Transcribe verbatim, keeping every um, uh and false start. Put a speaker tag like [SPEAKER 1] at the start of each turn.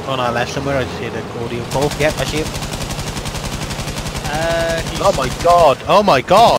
[SPEAKER 1] On our left somewhere, I just hear the audio call. Yep, I see him.
[SPEAKER 2] Uh, he's
[SPEAKER 1] Oh my god! Oh my god!